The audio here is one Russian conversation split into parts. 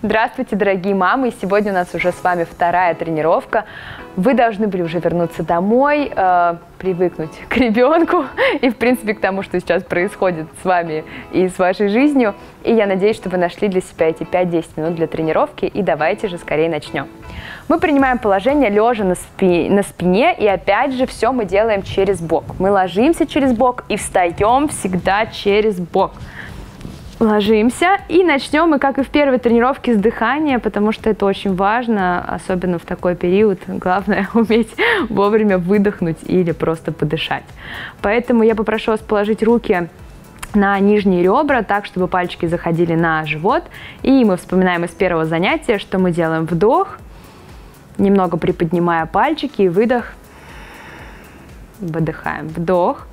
Здравствуйте, дорогие мамы! И сегодня у нас уже с вами вторая тренировка. Вы должны были уже вернуться домой, привыкнуть к ребенку и, в принципе, к тому, что сейчас происходит с вами и с вашей жизнью. И я надеюсь, что вы нашли для себя эти 5-10 минут для тренировки. И давайте же скорее начнем. Мы принимаем положение лежа на спине, и опять же все мы делаем через бок. Мы ложимся через бок и встаем всегда через бок. Ложимся и начнем мы, как и в первой тренировке, с дыхания, потому что это очень важно, особенно в такой период. Главное уметь вовремя выдохнуть или просто подышать. Поэтому я попрошу вас положить руки на нижние ребра, так, чтобы пальчики заходили на живот. И мы вспоминаем из первого занятия, что мы делаем вдох, немного приподнимая пальчики, и выдох, выдыхаем. Вдох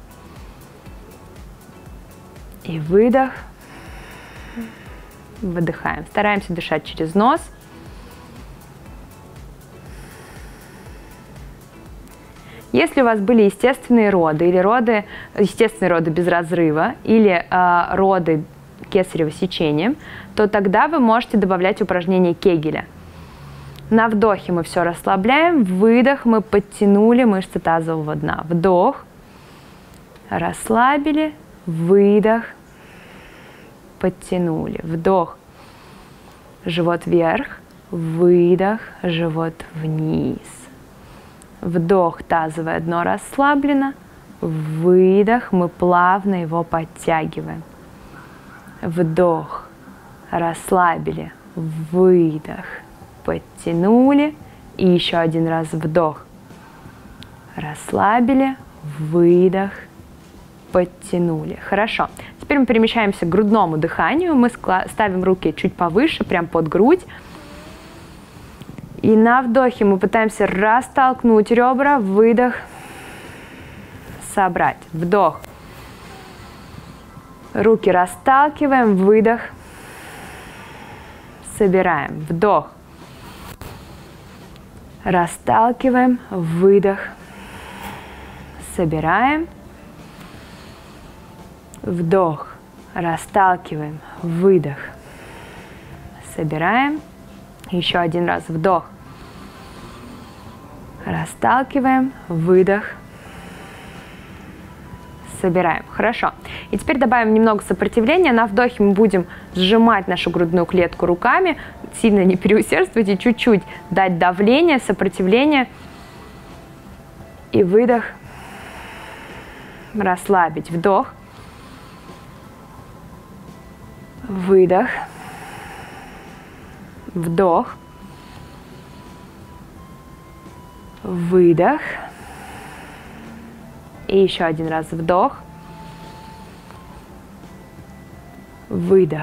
и выдох. Выдыхаем. Стараемся дышать через нос. Если у вас были естественные роды, или естественные роды без разрыва, или роды кесарево сечением, то тогда вы можете добавлять упражнение Кегеля. На вдохе мы все расслабляем, выдох, мы подтянули мышцы тазового дна. Вдох, расслабили, выдох, подтянули. Вдох, живот вверх, выдох, живот вниз. Вдох, тазовое дно расслаблено, выдох, мы плавно его подтягиваем. Вдох, расслабили, выдох, подтянули. И еще один раз вдох, расслабили, выдох, подтянули. Хорошо. Теперь мы перемещаемся к грудному дыханию. Мы ставим руки чуть повыше, прям под грудь. И на вдохе мы пытаемся растолкнуть ребра. Выдох. Собрать. Вдох. Руки расталкиваем. Выдох. Собираем. Вдох. Расталкиваем. Выдох. Собираем. Вдох, расталкиваем, выдох, собираем. Еще один раз вдох, расталкиваем, выдох, собираем. Хорошо. И теперь добавим немного сопротивления. На вдохе мы будем сжимать нашу грудную клетку руками, сильно не переусердствуйте, чуть-чуть дать давление, сопротивление. И выдох, расслабить. Вдох. Выдох, вдох, выдох, и еще один раз вдох, выдох.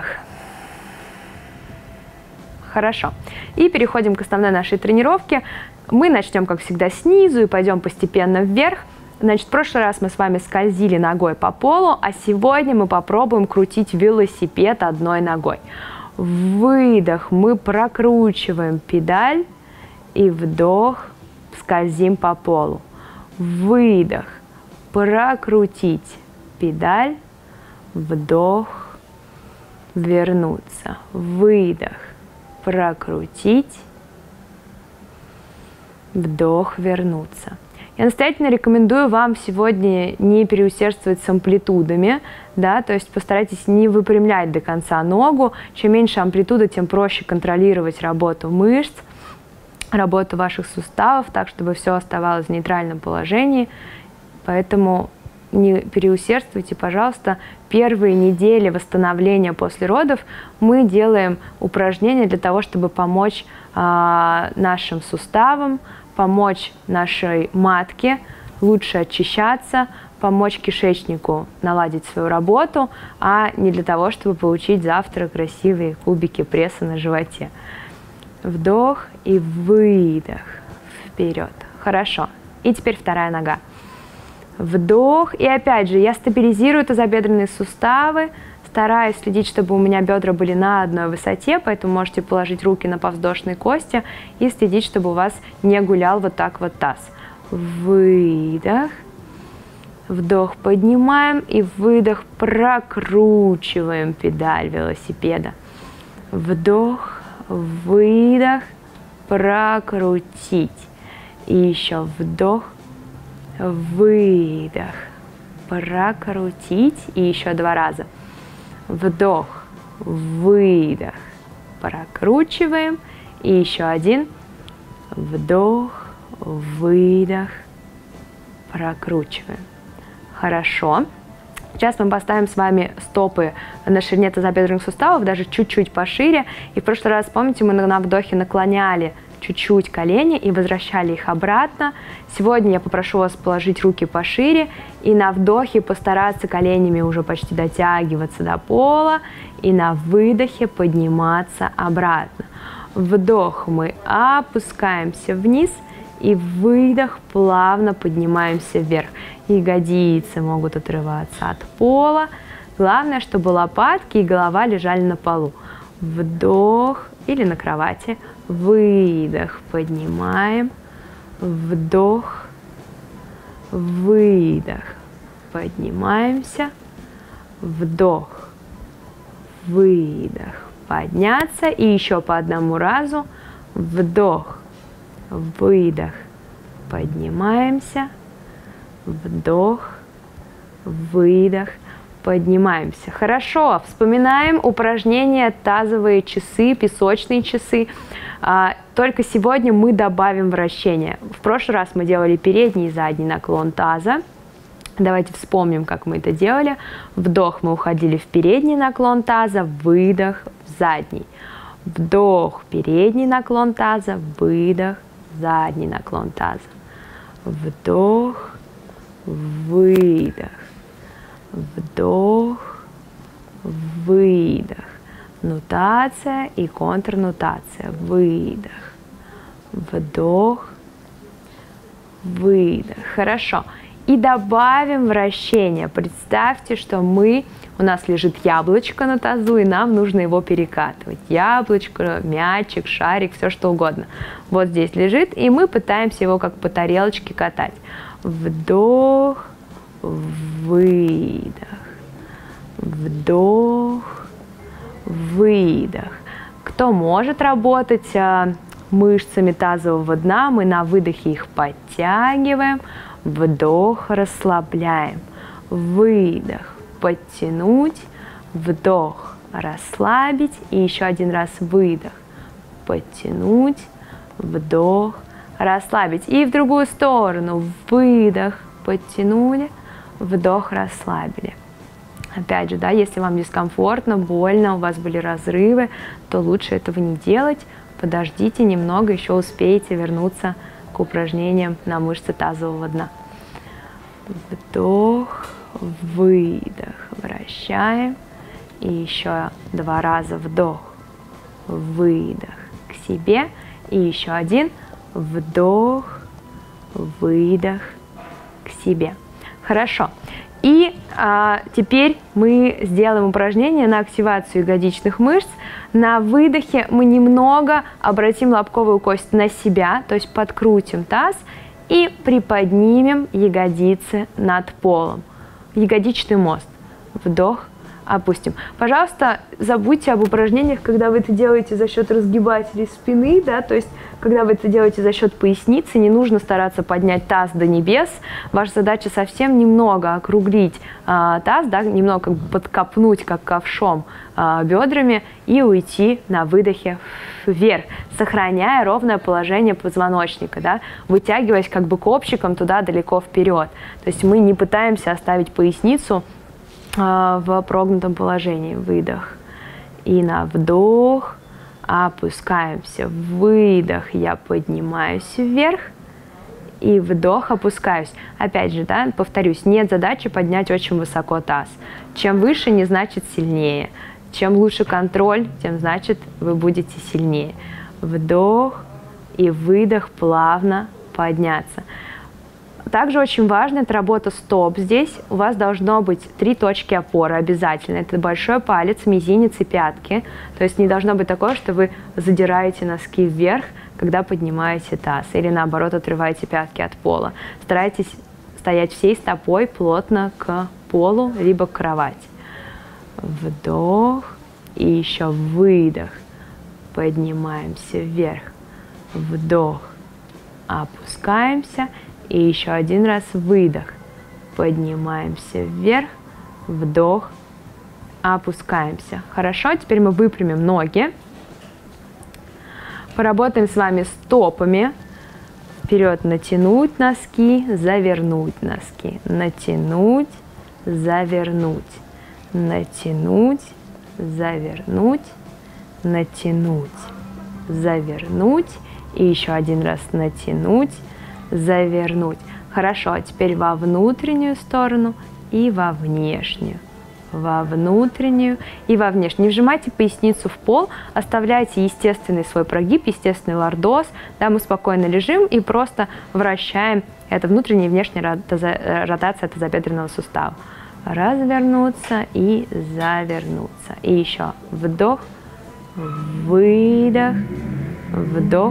Хорошо. И переходим к основной нашей тренировке. Мы начнем, как всегда, снизу и пойдем постепенно вверх. Значит, в прошлый раз мы с вами скользили ногой по полу, а сегодня мы попробуем крутить велосипед одной ногой. Выдох, мы прокручиваем педаль, и вдох, скользим по полу. Выдох, прокрутить педаль, вдох, вернуться. Выдох, прокрутить, вдох, вернуться. Я настоятельно рекомендую вам сегодня не переусердствовать с амплитудами, да, то есть постарайтесь не выпрямлять до конца ногу. Чем меньше амплитуда, тем проще контролировать работу мышц, работу ваших суставов, так, чтобы все оставалось в нейтральном положении. Поэтому не переусердствуйте, пожалуйста. Первые недели восстановления после родов мы делаем упражнения для того, чтобы помочь нашим суставам, помочь нашей матке лучше очищаться, помочь кишечнику наладить свою работу, а не для того, чтобы получить завтра красивые кубики пресса на животе. Вдох и выдох. Вперед. Хорошо. И теперь вторая нога. Вдох. И опять же я стабилизирую тазобедренные суставы, стараюсь следить, чтобы у меня бедра были на одной высоте, поэтому можете положить руки на подвздошные кости и следить, чтобы у вас не гулял вот так вот таз. Выдох. Вдох поднимаем и выдох прокручиваем педаль велосипеда. Вдох, выдох, прокрутить. И еще вдох, выдох, прокрутить. И еще 2 раза. Вдох, выдох, прокручиваем. И еще 1. Вдох, выдох, прокручиваем. Хорошо. Сейчас мы поставим с вами стопы на ширине тазобедренных суставов, даже чуть-чуть пошире. И в прошлый раз, помните, мы на вдохе наклоняли чуть-чуть колени и возвращали их обратно. Сегодня я попрошу вас положить руки пошире и на вдохе постараться коленями уже почти дотягиваться до пола. И на выдохе подниматься обратно. Вдох, мы опускаемся вниз. И выдох, плавно поднимаемся вверх. Ягодицы могут отрываться от пола. Главное, чтобы лопатки и голова лежали на полу. Вдох или на кровати. Выдох, поднимаем. Вдох, выдох, поднимаемся. Вдох, выдох, подняться. И еще по одному разу. Вдох, выдох, поднимаемся, вдох, выдох, поднимаемся. Хорошо, вспоминаем упражнение тазовые часы, песочные часы. Только сегодня мы добавим вращение. В прошлый раз мы делали передний и задний наклон таза. Давайте вспомним, как мы это делали. Вдох, мы уходили в передний наклон таза, выдох, в задний. Вдох, передний наклон таза, выдох, задний наклон таза. Вдох, выдох, вдох, выдох. Нутация и контрнутация. Выдох, вдох, выдох. Хорошо. И добавим вращение. Представьте, что у нас лежит яблочко на тазу, и нам нужно его перекатывать. Яблочко, мячик, шарик, все что угодно. Вот здесь лежит, и мы пытаемся его как по тарелочке катать. Вдох, выдох, вдох, выдох. Кто может работать мышцами тазового дна, мы на выдохе их подтягиваем. Вдох, расслабляем. Выдох, подтянуть. Вдох, расслабить. И еще 1 раз выдох, подтянуть. Вдох, расслабить. И в другую сторону. Выдох, подтянули. Вдох, расслабили. Опять же, да, если вам дискомфортно, больно, у вас были разрывы, то лучше этого не делать. Подождите немного, еще успеете вернуться к упражнениям на мышцы тазового дна. Вдох, выдох, вращаем. И еще 2 раза вдох, выдох к себе. И еще 1 вдох, выдох к себе. Хорошо. И теперь мы сделаем упражнение на активацию ягодичных мышц. На выдохе мы немного обратим лобковую кость на себя, то есть подкрутим таз и приподнимем ягодицы над полом. Ягодичный мост. Вдох, опустим. Пожалуйста, забудьте об упражнениях, когда вы это делаете за счет разгибателей спины, да, то есть когда вы это делаете за счет поясницы, не нужно стараться поднять таз до небес. Ваша задача совсем немного округлить таз, да, немного как бы подкопнуть, как ковшом, бедрами и уйти на выдохе вверх, сохраняя ровное положение позвоночника, да, вытягиваясь как бы копчиком туда далеко вперед. То есть мы не пытаемся оставить поясницу в прогнутом положении. Выдох. И на вдох опускаемся. Выдох, я поднимаюсь вверх. И вдох, опускаюсь. Опять же, да, повторюсь, нет задачи поднять очень высоко таз. Чем выше, не значит сильнее. Чем лучше контроль, тем значит вы будете сильнее. Вдох и выдох, плавно подняться. Также очень важна это работа стоп. Здесь у вас должно быть 3 точки опоры обязательно. Это большой палец, мизинец и пятки. То есть не должно быть такое, что вы задираете носки вверх, когда поднимаете таз. Или наоборот, отрываете пятки от пола. Старайтесь стоять всей стопой плотно к полу, либо к кровати. Вдох и еще выдох. поднимаемся вверх, вдох, опускаемся, и еще один раз выдох, поднимаемся вверх, вдох, опускаемся. Хорошо, теперь мы выпрямим ноги, поработаем с вами стопами, вперед натянуть носки, завернуть носки, натянуть, завернуть, натянуть, завернуть, натянуть, завернуть, и еще один раз натянуть, завернуть. Хорошо, а теперь во внутреннюю сторону и во внешнюю. Во внутреннюю и во внешнюю. Не вжимайте поясницу в пол, оставляйте естественный свой прогиб, естественный лордоз. Да, мы спокойно лежим и просто вращаем. Это внутренняя и внешняя ротация тазобедренного сустава. Развернуться и завернуться. И еще вдох, выдох, вдох,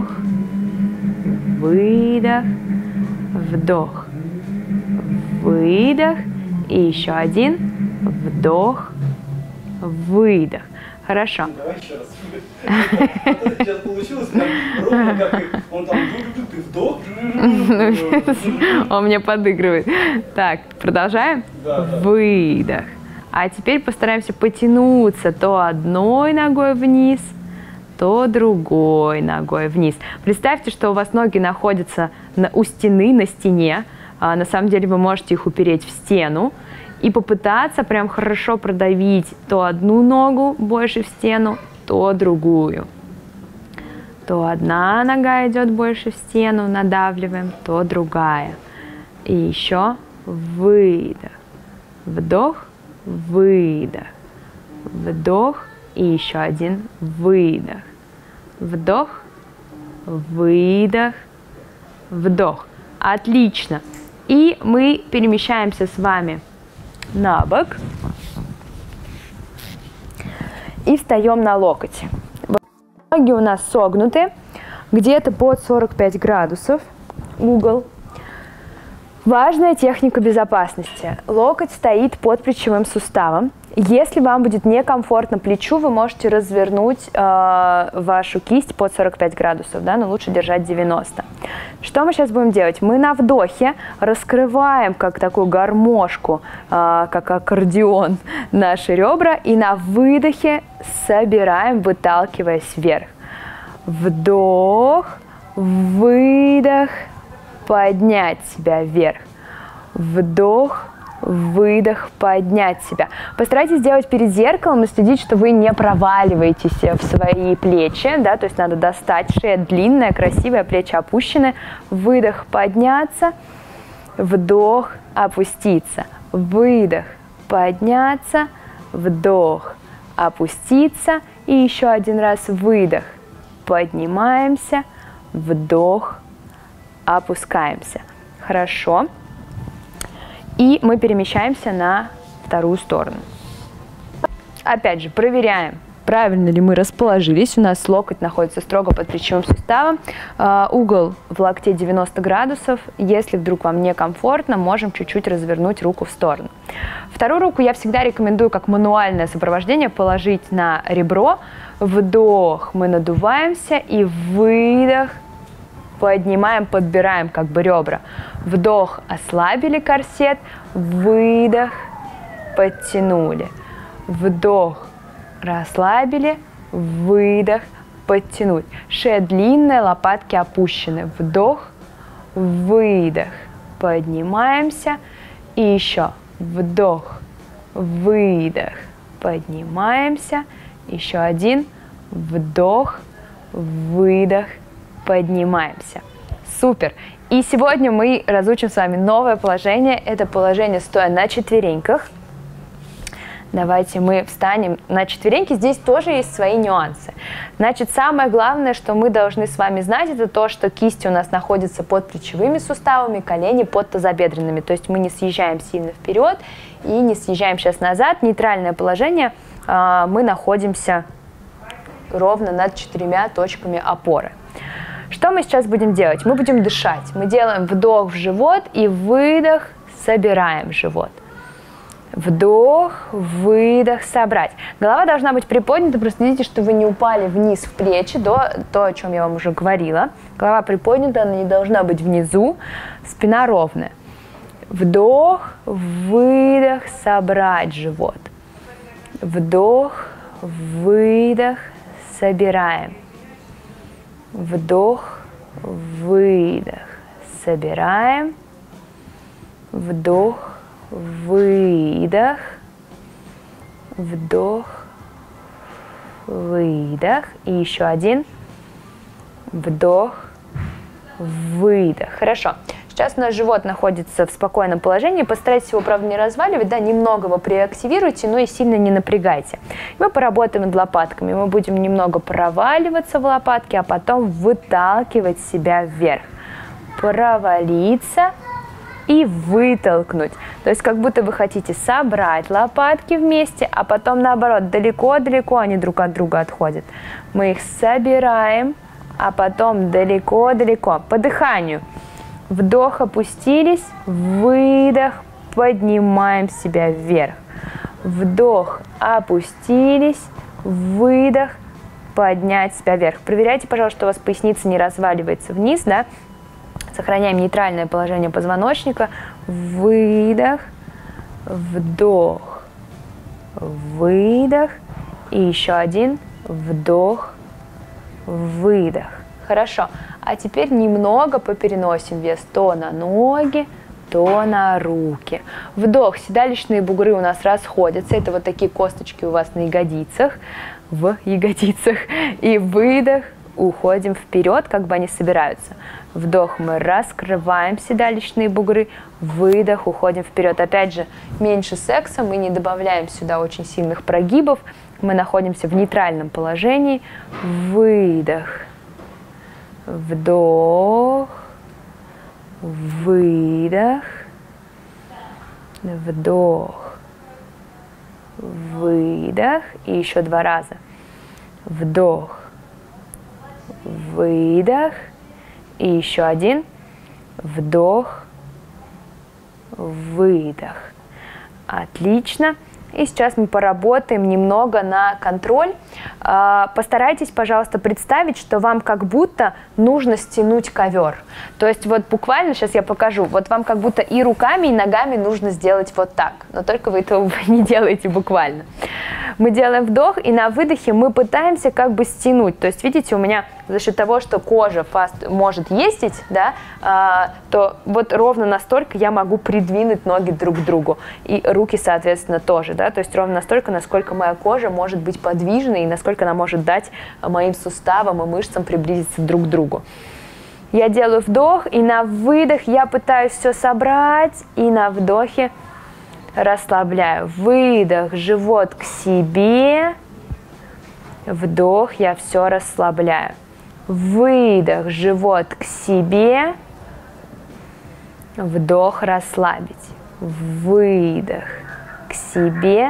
выдох, вдох, выдох. И еще один. Вдох, выдох. Хорошо. Давай еще раз. Сейчас получилось ровно как он там вдох. Он мне подыгрывает. Так, продолжаем. Выдох. А теперь постараемся потянуться то одной ногой вниз, то другой ногой вниз. Представьте, что у вас ноги находятся у стены, на стене. На самом деле вы можете их упереть в стену и попытаться прям хорошо продавить то одну ногу больше в стену, то другую. То одна нога идет больше в стену, надавливаем, то другая. И еще выдох, вдох, выдох, вдох и еще один выдох, вдох, выдох, вдох. Отлично. И мы перемещаемся с вами на бок и встаем на локоть. Ноги у нас согнуты, где-то под 45 градусов угол. Важная техника безопасности. Локоть стоит под плечевым суставом. Если вам будет некомфортно плечу, вы можете развернуть вашу кисть под 45 градусов, да, но лучше держать 90. Что мы сейчас будем делать? Мы на вдохе раскрываем, как такую гармошку, как аккордеон, наши ребра, и на выдохе собираем, выталкиваясь вверх. Вдох, выдох, поднять себя вверх. Вдох, выдох, поднять себя. Постарайтесь сделать перед зеркалом и следить, что вы не проваливаетесь в свои плечи, да, то есть надо достать, шея длинная, красивая, плечи опущены. Выдох, подняться, вдох, опуститься, выдох, подняться, вдох, опуститься, и еще один раз выдох, поднимаемся, вдох, опускаемся. Хорошо. И мы перемещаемся на вторую сторону. Опять же, проверяем, правильно ли мы расположились. У нас локоть находится строго под плечевым суставом. Угол в локте 90 градусов. Если вдруг вам некомфортно, можем чуть-чуть развернуть руку в сторону. Вторую руку я всегда рекомендую как мануальное сопровождение положить на ребро. Вдох, мы надуваемся, и выдох, поднимаем, подбираем как бы ребра. Вдох, ослабили корсет, выдох, подтянули. Вдох, расслабили, выдох, подтянуть. Шея длинная, лопатки опущены. Вдох, выдох, поднимаемся. И еще вдох, выдох, поднимаемся. Еще один, вдох, выдох, поднимаемся. Супер! И сегодня мы разучим с вами новое положение. Это положение стоя на четвереньках. Давайте мы встанем на четвереньки. Здесь тоже есть свои нюансы. Значит, самое главное, что мы должны с вами знать, это то, что кисти у нас находятся под плечевыми суставами, колени под тазобедренными. То есть мы не съезжаем сильно вперед и не съезжаем сейчас назад. Нейтральное положение. Мы находимся ровно над 4 точками опоры. Что мы сейчас будем делать? Мы будем дышать. Мы делаем вдох в живот и выдох, собираем живот. Вдох, выдох, собрать. Голова должна быть приподнята, проследите, что вы не упали вниз в плечи, то, о чем я вам уже говорила. Голова приподнята, она не должна быть внизу, спина ровная. Вдох, выдох, собрать живот. Вдох, выдох, собираем. Вдох, выдох, собираем. Вдох, выдох, вдох, выдох. И еще один. Вдох, выдох. Хорошо. Сейчас у нас живот находится в спокойном положении. Постарайтесь его, правда, не разваливать, да, немного его приактивируйте, но и сильно не напрягайте. Мы поработаем над лопатками. Мы будем немного проваливаться в лопатки, а потом выталкивать себя вверх. Провалиться и вытолкнуть. То есть как будто вы хотите собрать лопатки вместе, а потом наоборот, далеко-далеко они друг от друга отходят. Мы их собираем, а потом далеко-далеко. По дыханию. Вдох, опустились, выдох, поднимаем себя вверх. Вдох, опустились, выдох, поднять себя вверх. Проверяйте, пожалуйста, что у вас поясница не разваливается вниз, да? Сохраняем нейтральное положение позвоночника. Выдох, вдох, выдох. И еще один. Вдох, выдох. Хорошо. А теперь немного попереносим вес то на ноги, то на руки. Вдох. Седалищные бугры у нас расходятся. Это вот такие косточки у вас на ягодицах. В ягодицах. И выдох. Уходим вперед, как бы они собираются. Вдох, мы раскрываем седалищные бугры. Выдох, уходим вперед. Опять же, меньше секса, мы не добавляем сюда очень сильных прогибов. Мы находимся в нейтральном положении. Выдох. Вдох. Выдох. Вдох. Выдох. И еще 2 раза. Вдох. Выдох. И еще один. Вдох. Выдох. Отлично. И сейчас мы поработаем немного на контроль. Постарайтесь, пожалуйста, представить, что вам как будто нужно стянуть ковер. То есть вот буквально, сейчас я покажу, вот вам как будто и руками, и ногами нужно сделать вот так. Но только вы этого не делаете буквально. Мы делаем вдох, и на выдохе мы пытаемся как бы стянуть. То есть, видите, у меня за счет того, что кожа может ездить, да, то вот ровно настолько я могу придвинуть ноги друг к другу. И руки, соответственно, тоже, да, то есть ровно настолько, насколько моя кожа может быть подвижной и насколько она может дать моим суставам и мышцам приблизиться друг к другу. Я делаю вдох, и на выдох я пытаюсь все собрать, и на вдохе расслабляю. Выдох, живот к себе. Вдох, я все расслабляю. Выдох, живот к себе. Вдох, расслабить. Выдох к себе.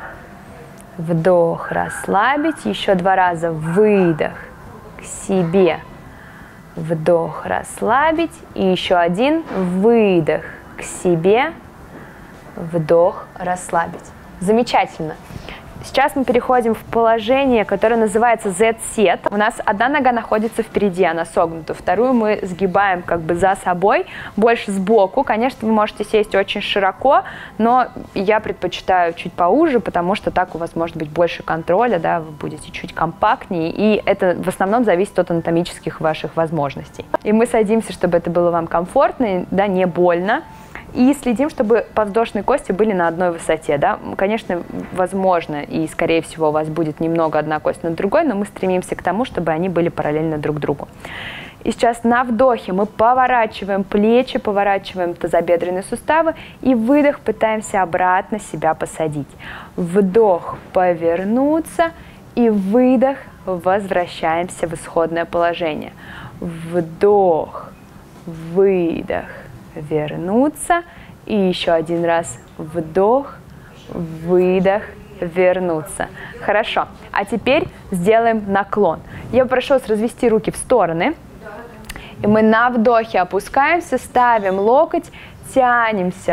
Вдох, расслабить. Еще 2 раза. Выдох к себе. Вдох, расслабить. И еще один. Выдох к себе. Вдох, расслабить. Замечательно. Сейчас мы переходим в положение, которое называется Z-сет. У нас одна нога находится впереди, она согнута. Вторую мы сгибаем как бы за собой, больше сбоку. Конечно, вы можете сесть очень широко, но я предпочитаю чуть поуже, потому что так у вас может быть больше контроля, да, вы будете чуть компактнее, и это в основном зависит от анатомических ваших возможностей. И мы садимся, чтобы это было вам комфортно, да, не больно. И следим, чтобы подвздошные кости были на одной высоте. Да? Конечно, возможно, и скорее всего у вас будет немного одна кость над другой, но мы стремимся к тому, чтобы они были параллельно друг другу. И сейчас на вдохе мы поворачиваем плечи, поворачиваем тазобедренные суставы, и выдох, пытаемся обратно себя посадить. Вдох, повернуться, и выдох, возвращаемся в исходное положение. Вдох, выдох. Вернуться. И еще 1 раз. Вдох, выдох, вернуться. Хорошо. А теперь сделаем наклон. Я прошу вас развести руки в стороны. И мы на вдохе опускаемся, ставим локоть, тянемся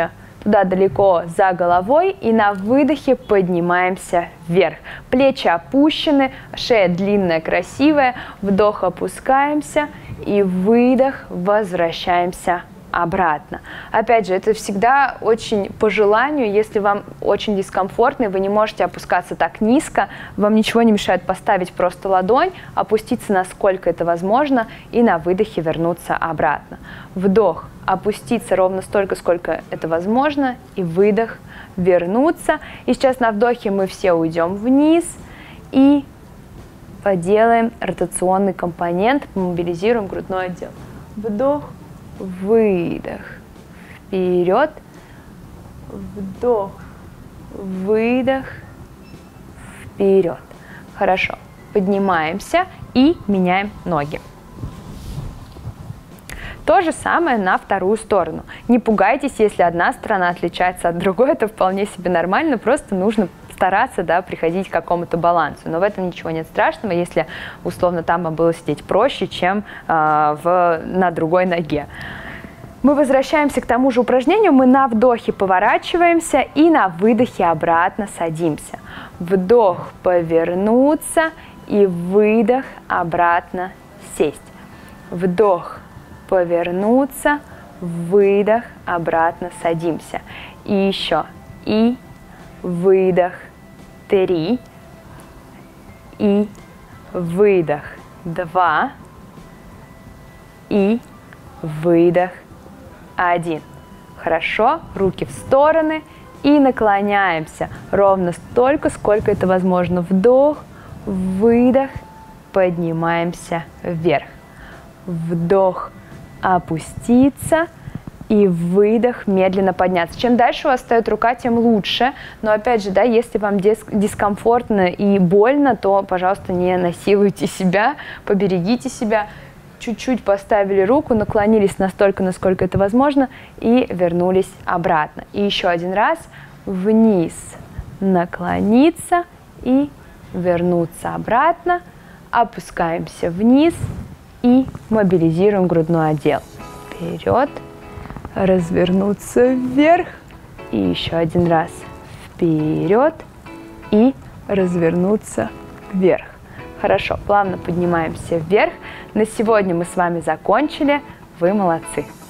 туда далеко за головой, и на выдохе поднимаемся вверх. Плечи опущены, шея длинная, красивая, вдох, опускаемся, и выдох, возвращаемся обратно. Опять же, это всегда очень по желанию, если вам очень дискомфортно, и вы не можете опускаться так низко, вам ничего не мешает поставить просто ладонь, опуститься насколько это возможно, и на выдохе вернуться обратно. Вдох, опуститься ровно столько, сколько это возможно, и выдох, вернуться. И сейчас на вдохе мы все уйдем вниз и поделаем ротационный компонент, мобилизируем грудной отдел. Вдох, выдох, вперед, вдох, выдох, вперед. Хорошо, поднимаемся и меняем ноги. То же самое на вторую сторону. Не пугайтесь, если одна сторона отличается от другой, это вполне себе нормально, просто нужно стараться, да, приходить к какому-то балансу. Но в этом ничего нет страшного, если условно там вам было сидеть проще, чем на другой ноге. Мы возвращаемся к тому же упражнению, мы на вдохе поворачиваемся и на выдохе обратно садимся. Вдох, повернуться, и выдох, обратно сесть. Вдох, повернуться, выдох, обратно садимся. И еще. И выдох, 3. И выдох, 2. И выдох, 1. Хорошо, руки в стороны и наклоняемся ровно столько, сколько это возможно. Вдох, выдох, поднимаемся вверх. Вдох, опуститься, и выдох, медленно подняться. Чем дальше у вас встает рука, тем лучше. Но опять же, да, если вам дискомфортно и больно, то, пожалуйста, не насилуйте себя, поберегите себя. Чуть-чуть поставили руку, наклонились настолько, насколько это возможно, и вернулись обратно. И еще один раз вниз, наклониться и вернуться обратно. Опускаемся вниз и мобилизируем грудной отдел. Вперед, развернуться вверх, и еще один раз вперед и развернуться вверх. Хорошо, плавно поднимаемся вверх. На сегодня мы с вами закончили. Вы молодцы!